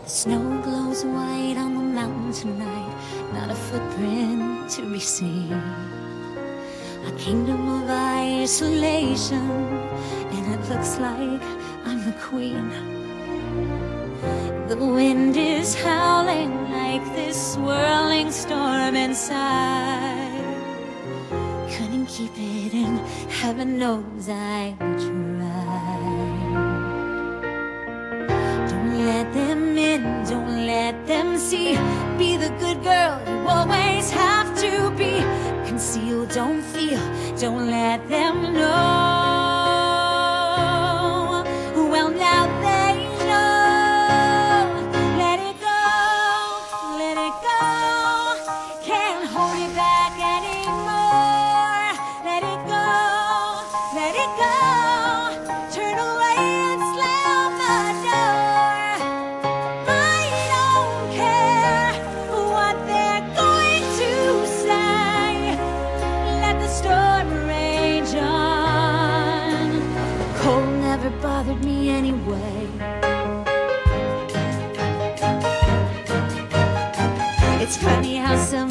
Snow glows white on the mountain tonight, not a footprint to be seen. A kingdom of isolation, and it looks like I'm the queen. The wind is howling like this swirling storm inside. Couldn't keep it in, heaven knows I tried. Don't let them in, don't let them see. Be the good girl you always have to be. Conceal, don't feel, don't let them know. Well, now they know. Let it go, let it go. Can't hold it back anymore. Let it go, let it go. Turn away and slam the door. I don't care what they're going to say. Let the storm rage on. Cold never bothered me anyway. It's funny how some